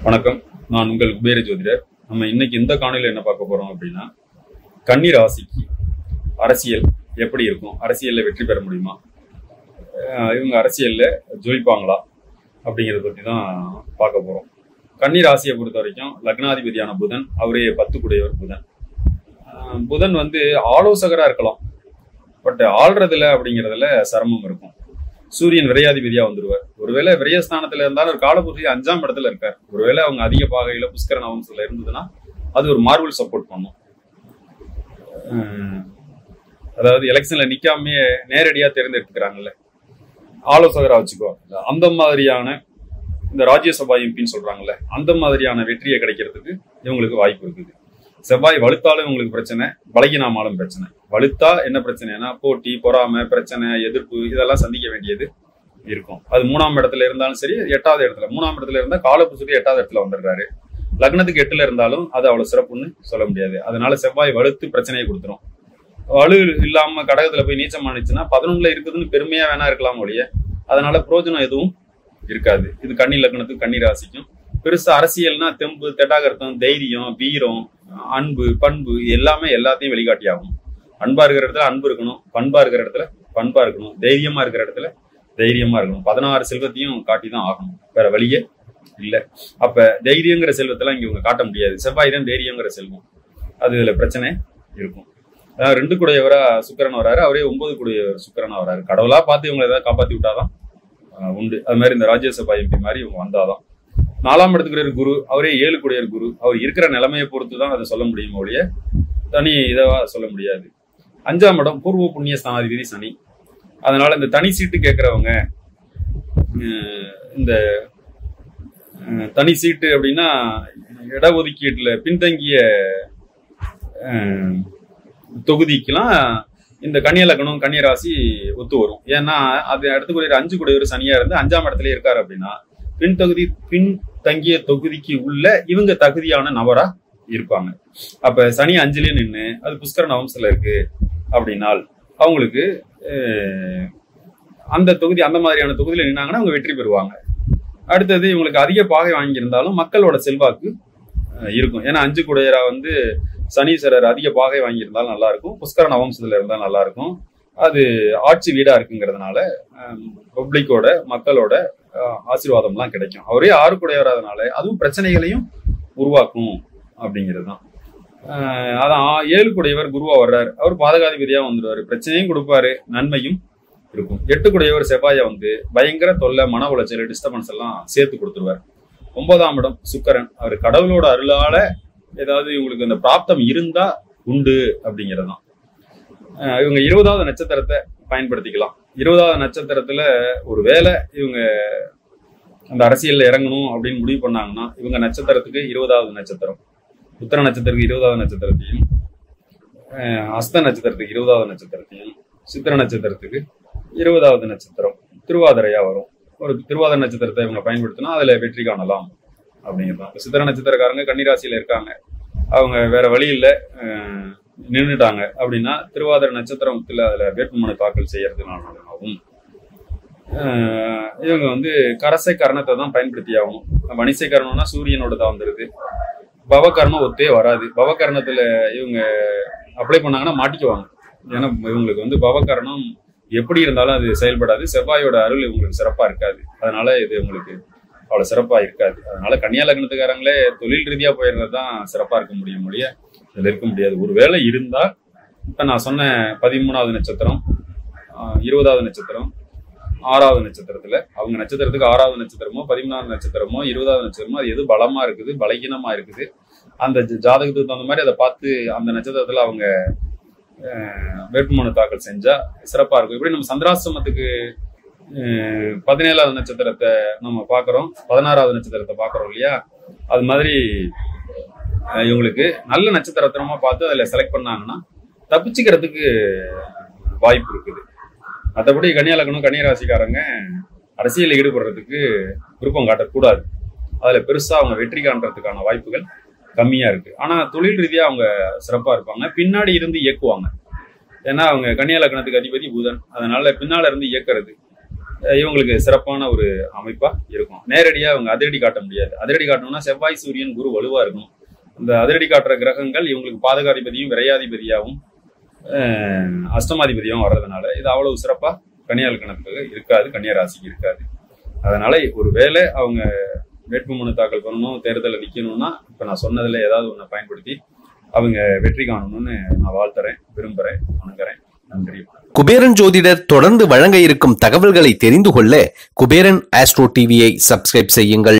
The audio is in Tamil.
வணக்கம். நான் உங்கள் குபேர ஜோதிடர். நம்ம இன்னைக்கு இந்த காணொலியில் என்ன பார்க்க போறோம் அப்படின்னா, கன்னி ராசிக்கு அரசியல் எப்படி இருக்கும், அரசியல்ல வெற்றி பெற முடியுமா, இவங்க அரசியல்ல ஜொலிப்பாங்களா அப்படிங்கிறத பத்தி தான் பார்க்க போறோம். கன்னி ராசியை பொறுத்த வரைக்கும் லக்னாதிபதியான புதன், அவரே 10 குடையவர் புதன். புதன் ஆலோசகரா இருக்கலாம், பட் ஆள்றதுல அப்படிங்கிறதுல சிரமம் இருக்கும். சூரியன் விரையாதிபதியா வந்துருவார். ஒருவேளை விரயஸ்தானத்துல இருந்தாலும் ஒரு காலபுருஷி 5ஆம் இடத்துல இருக்கார். ஒருவேளை அவங்க அதிக பாகையில புஷ்கர நவம்சத்துல இருந்ததுன்னா அது ஒரு மார்வல் சப்போர்ட் பண்ணும். அதாவது எலெக்ஷன்ல நிக்காமே நேரடியா தேர்ந்தெடுத்துக்கிறாங்கல்ல, ஆலோசகரா வச்சுக்கோ, அந்த மாதிரியான இந்த ராஜ்யசபா எம்பின்னு சொல்றாங்கல்ல, அந்த மாதிரியான வெற்றியை கிடைக்கிறதுக்கு இவங்களுக்கு வாய்ப்பு இருக்குது. செவ்வாய் வலுத்தாலும் இவங்களுக்கு பிரச்சனை, பலகீனமாலும் பிரச்சனை. வலுத்தா என்ன பிரச்சனைனா போட்டி, பொறாமை, பிரச்சனை, எதிர்ப்பு இதெல்லாம் சந்திக்க வேண்டியது இருக்கும். அது 3ஆம் இடத்துல இருந்தாலும் சரி, 8வது இடத்துல. 3ஆம் இடத்துல இருந்தா காலபுருஷர் 8வது இடத்துல வந்துடுறாரு. லக்னத்துக்கு 8ல இருந்தாலும் அது அவ்வளவு சிறப்புன்னு சொல்ல முடியாது. அதனால செவ்வாய் வலுத்து பிரச்சனையை கொடுத்துரும். வலு இல்லாம கடகத்துல போய் நீச்சம் ஆனிச்சுன்னா 11ல இருக்குதுன்னு பெருமையா வேணா இருக்கலாம் ஒழிய அதனால பிரயோஜனம் எதுவும் இருக்காது. இது கன்னி லக்னத்துக்கு, கன்னி ராசிக்கும். பெருசா அரசியல்னா தெம்பு, தெட்டாகர்த்தம், தைரியம், வீரம், அன்பு, பண்பு எல்லாமே எல்லாத்தையும் வெளிக்காட்டி ஆகும். அன்பா இருக்கிற இடத்துல அன்பு இருக்கணும், பண்பா இருக்கிற இடத்துல பண்பா இருக்கணும், தைரியமா இருக்கிற இடத்துல தைரியமா இருக்கணும். 16 செல்வத்தையும் காட்டிதான் ஆகணும், வேற வழியே இல்ல. அப்ப தைரியங்கிற செல்வத்தெல்லாம் இங்க இவங்க காட்ட முடியாது. செவ்வாய் தான் தைரியங்கிற செல்வம். அது இதுல பிரச்சனை இருக்கும். 2 குடையவரா சுக்கிரன் வராரு, அவரே 9 குடையவர் சுக்கிரனா வராரு. கடவுளா பார்த்து இவங்களை ஏதாவது காப்பாத்தி விட்டாதான் உண்டு. அது மாதிரி இந்த ராஜ்யசபா எம்பி மாதிரி இவங்க வந்தாதான். 4ஆம் இடத்துக்குரிய குரு, அவரே 7 குடையர் குரு. அவர் இருக்கிற நிலைமையை பொறுத்து தான் அதை சொல்ல முடியும் ஒழிய தனி இதவா சொல்ல முடியாது. 5ஆம் இடம் பூர்வ புண்ணிய ஸ்தானாதிபதி சனி. அதனால இந்த தனி சீட்டு கேட்கிறவங்க, இந்த தனி சீட்டு அப்படின்னா இடஒதுக்கீட்டுல பின்தங்கிய தொகுதிக்கெல்லாம் இந்த கன்னிய லக்னம், கன்னிய ராசி ஒத்து வரும். ஏன்னா அது இடத்துக்குரிய 5 குடையவர் சனியா இருந்து 5ஆம் இடத்துல இருக்காரு அப்படின்னா பின்தங்கிய தொகுதிக்கு உள்ள இவங்க தகுதியான நபரா இருப்பாங்க. அப்ப சனி 5லயே நின்று அது புஷ்கர நவம்சத்துல இருக்கு அப்படின்னால் அவங்களுக்கு அந்த தொகுதி, அந்த மாதிரியான தொகுதியில நின்னாங்கன்னா அவங்க வெற்றி பெறுவாங்க. அடுத்தது இவங்களுக்கு அதிக பாகை வாங்கியிருந்தாலும் மக்களோட செல்வாக்கு இருக்கும். ஏன்னா 5 குடையரா சனீஸ்வரர் அதிக பாகை வாங்கியிருந்தாலும் நல்லா இருக்கும், புஷ்கர நவம்சத்துல இருந்தா நல்லா இருக்கும். அது ஆட்சி வீடா இருக்குங்கிறதுனால பப்ளிக்கோட, மக்களோட ஆசீர்வாதம்லாம் கிடைக்கும். அவரே 6 குடையவராதனால அதுவும் பிரச்சனைகளையும் உருவாக்கும் அப்படிங்கிறது தான். அதான் 7 குடையவர் குருவா வர்றாரு, அவர் பாதகாதிபதியா வந்துடுவாரு, பிரச்சனையும் கொடுப்பாரு, நன்மையும் இருக்கும். 8 குடையவர் செவ்வாயை பயங்கர தொல்லை, மன உளைச்சல், டிஸ்டர்பன்ஸ் எல்லாம் சேர்த்து கொடுத்துருவார். 9ஆம் இடம் சுக்கிரன், அவர் கடவுளோட அருளால ஏதாவது இவங்களுக்கு அந்த பிராப்தம் இருந்தா உண்டு அப்படிங்கிறது தான். இவங்க 20வது நட்சத்திரத்தை பயன்படுத்திக்கலாம். 20வது நட்சத்திரத்துல ஒரு வேளை இவங்க அந்த அரசியல்ல இறங்கணும் அப்படின்னு முடிவு பண்ணாங்கன்னா இவங்க நட்சத்திரத்துக்கு 20வது நட்சத்திரம், உத்தர நட்சத்திரத்துக்கு 20வது நட்சத்திரத்தையும், அஸ்த நட்சத்திரத்துக்கு 20வது நட்சத்திரத்தையும், சித்திர நட்சத்திரத்துக்கு 20வது நட்சத்திரம் திருவாதிரையா வரும். ஒரு திருவாதிரை நட்சத்திரத்தை இவங்க பயன்படுத்தினா அதுல வெற்றி காணலாம் அப்படிங்கிறதான். சித்திர நட்சத்திரக்காரங்க கன்னிராசியில இருக்காங்க, அவங்க வேற வழி இல்லை, நின்றுட்டாங்க அப்படின்னா திருவாதிரை நட்சத்திரத்துல அதுல வேட்புமனு தாக்கல் செய்யறதுனாலும் இவங்க கரசை கரணத்தை தான் பயன்படுத்தி ஆகணும். வணிசை கரணம்னா சூரியனோட தான் வந்துருது. பவகரணம் ஒத்தே வராது. பவகரணத்துல இவங்க அப்ளை பண்ணாங்கன்னா மாட்டிக்குவாங்க. ஏன்னா இவங்களுக்கு பவகரணம் எப்படி இருந்தாலும் அது செயல்படாது. செவ்வாயோட அருள் இவங்களுக்கு சிறப்பா இருக்காது. அதனால இது உங்களுக்கு அவ்வளவு சிறப்பா இருக்காது. அதனால கன்னியா லக்னத்துக்காரங்களே தொழில் ரீதியா போயிடுறது தான் சிறப்பா இருக்க முடியும் முடிய இதுல இருக்க முடியாது. ஒருவேளை இருந்தா இப்ப நான் சொன்ன 13வது நட்சத்திரம், 20வது நட்சத்திரம், 6வது நட்சத்திரத்துல அவங்க நட்சத்திரத்துக்கு 6வது நட்சத்திரமோ 13வது நட்சத்திரமோ 20வது நட்சத்திரமோ அது எது பலமா இருக்குது, பலகீனமா இருக்குது, அந்த ஜாதகத்துக்கு தகுந்த மாதிரி அதை பார்த்து அந்த நட்சத்திரத்துல அவங்க வேட்புமனு தாக்கல் செஞ்சா சிறப்பா இருக்கும். இப்படி நம்ம சந்திராசிரமத்துக்கு 17வது நட்சத்திரத்தை நம்ம பாக்குறோம், 16வது நட்சத்திரத்தை பாக்குறோம் இல்லையா, அது மாதிரி இவங்களுக்கு நல்ல நட்சத்திரமா பார்த்து அதுல செலக்ட் பண்ணாங்கன்னா தப்பிச்சுக்கிறதுக்கு வாய்ப்பு இருக்குது. மற்றபடி கன்னியா லக்னம், கன்னியா ராசிக்காரங்க அரசியலில் ஈடுபடுறதுக்கு விருப்பம் காட்டக்கூடாது. அதுல பெருசா அவங்க வெற்றி காண்றதுக்கான வாய்ப்புகள் கம்மியா இருக்கு. ஆனா தொழில் ரீதியா அவங்க சிறப்பா இருப்பாங்க, பின்னாடி இருந்து இயக்குவாங்க. ஏன்னா அவங்க கன்னியா லக்னத்துக்கு அதிபதி புதன், அதனால பின்னால இருந்து இயக்குறது இவங்களுக்கு சிறப்பான ஒரு அமைப்பா இருக்கும். நேரடியா அவங்க அதிரடி காட்ட முடியாது. அதிரடி காட்டணும்னா செவ்வாய், சூரியன், குரு வலுவா இருக்கணும். அந்த அதிரடி காட்டுற கிரகங்கள் இவங்களுக்கு பாதகாதிபதியும் விரையாதிபதியாகவும் அஷ்டமாதிபதியாகவும் வர்றதுனால இது அவ்வளவு சிறப்பா கன்னியா லக்னத்துக்கு இருக்காது, கன்னியா ராசிக்கு இருக்காது. அதனால ஒரு வேளை அவங்க வேட்புமனு தாக்கல் பண்ணணும், தேர்தலில் நிற்கணும்னா இப்ப நான் சொன்னதுல ஏதாவது ஒண்ணை பயன்படுத்தி அவங்க வெற்றி காணணும்னு நான் வாழ்த்துறேன், விரும்புறேன், வணங்குறேன். நன்றி. குபேரன் ஜோதிடர் தொடர்ந்து வழங்க இருக்கும் தகவல்களை தெரிந்து கொள்ள குபேரன் ஆஸ்ட்ரோ டிவியை சப்ஸ்கிரைப் செய்யுங்கள்.